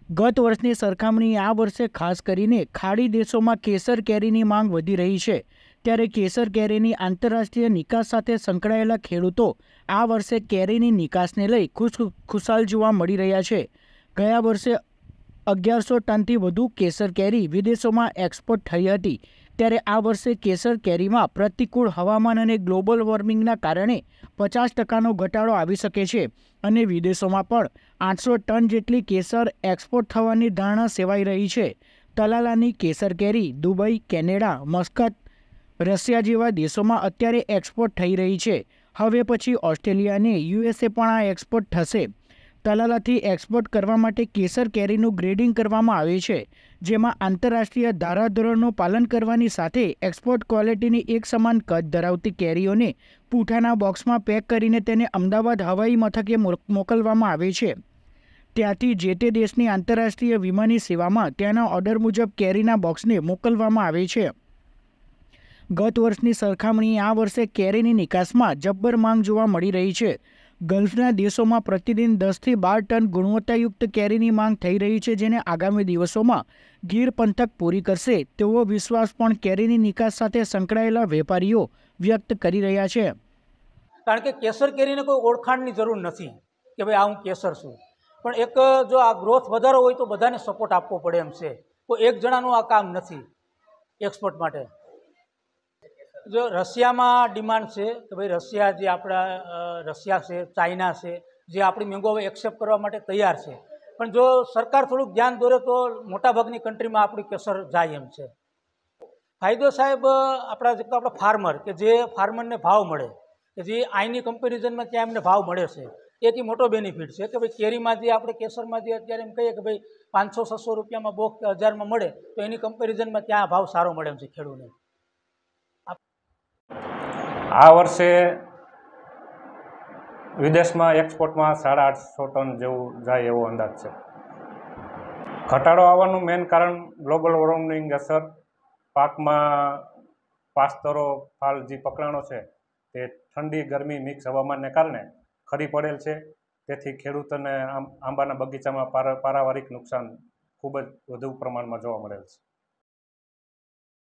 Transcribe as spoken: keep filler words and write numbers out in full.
ગત વર્ષની સરખામણીએ આ વર્ષે ખાસ કરીને ખાડી દેશોમાં કેસર કેરીની માંગ વધી રહી છે, ત્યારે કેસર કેરીની આંતરરાષ્ટ્રીય નિકાસ સાથે સંકળાયેલા ખેડૂતો આ વર્ષે કેરીની નિકાસને લઈ ખુશ ખુશાલ જોવા મળી રહ્યા છે। ગયા વર્ષે અગિયારસો ટનથી વધુ કેસર કેરી વિદેશોમાં એક્સપોર્ટ થઈ હતી, ત્યારે આ વર્ષે કેસર કેરીમાં પ્રતિકૂળ હવામાન અને ગ્લોબલ વોર્મિંગના કારણે પચાસ ટકાનો ઘટાડો આવી શકે છે અને વિદેશોમાં પણ આઠસો ટન જેટલી કેસર એક્સપોર્ટ થવાની ધારણા સેવાઈ રહી છે। તલાલાની કેસર કેરી દુબઈ, કેનેડા, મસ્કત, રશિયા જેવા દેશોમાં અત્યારે એક્સપોર્ટ થઈ રહી છે। હવે પછી ઓસ્ટ્રેલિયા અને યુએસએ પણ આ એક્સપોર્ટ થશે। તલાલાથી એક્સપોર્ટ કરવા માટે કેસર કેરીનું ગ્રેડિંગ કરવામાં આવે છે, જેમાં આંતરરાષ્ટ્રીય ધારાધોરણનું પાલન કરવાની સાથે એક્સપોર્ટ ક્વોલિટીની એક સમાન કદ ધરાવતી કેરીઓને પૂંઠાના બોક્સમાં પેક કરીને તેને અમદાવાદ હવાઈ મથકે મોકલવામાં આવે છે। ત્યાંથી જે તે દેશની આંતરરાષ્ટ્રીય વિમાની સેવામાં ત્યાંના ઓર્ડર મુજબ કેરીના બોક્સને મોકલવામાં આવે છે। ગત વર્ષની સરખામણીએ આ વર્ષે કેરીની નિકાસમાં જબ્બર માંગ જોવા મળી રહી છે। ગલ્ફના દેશોમાં પ્રતિદિન દસથી બાર ટન ગુણવત્તાયુક્ત કેરીની માંગ થઈ રહી છે, જેને આગામી દિવસોમાં ગીર પંથક પૂરી કરશે તેવો વિશ્વાસ પણ કેરીની નિકાસ સાથે સંકળાયેલા વેપારીઓ વ્યક્ત કરી રહ્યા છે। કારણ કે કેસર કેરીને કોઈ ઓળખાણની જરૂર નથી કે ભાઈ આ હું કેસર છું, પણ એક જો આ ગ્રોથ વધારો હોય તો બધાને સપોર્ટ આપવો પડે એમ છે। કોઈ એક જણાનું આ કામ નથી એક્સપોર્ટ માટે। જો રશિયામાં ડિમાન્ડ છે કે ભાઈ રશિયા જે આપણા રશિયા છે, ચાઇના છે, જે આપણી મેંગો હવે એક્સેપ્ટ કરવા માટે તૈયાર છે, પણ જો સરકાર થોડુંક ધ્યાન દોરે તો મોટાભાગની કન્ટ્રીમાં આપણી કેસર જાય એમ છે। ફાયદો સાહેબ આપણા જે આપણા ફાર્મર કે જે ફાર્મરને ભાવ મળે, કે જે અહીંની કમ્પેરિઝનમાં ત્યાં એમને ભાવ મળે છે, એક મોટો બેનિફિટ છે કે ભાઈ કેરીમાં જે આપણે કેસરમાં જે અત્યારે એમ કહીએ કે ભાઈ પાંચસો છસો રૂપિયામાં બોક કે હજારમાં મળે તો એની કમ્પેરિઝનમાં ત્યાં ભાવ સારો મળે એમ છે ખેડૂતને। આ વર્ષે વિદેશમાં એક્સપોર્ટમાં સાડા આઠસો ટન જેવું જાય એવો અંદાજ છે। ઘટાડો આવવાનું મેઇન કારણ ગ્લોબલ વોર્મિંગ અસર, પાકમાં પાસ્તરો ફાલ જે પકડાણો છે તે ઠંડી ગરમી મિક્સ હવામાનને કારણે ખરી પડેલ છે, તેથી ખેડૂતોને આંબાના બગીચામાં પારિવારિક નુકસાન ખૂબ જ વધુ પ્રમાણમાં જોવા મળેલ છે।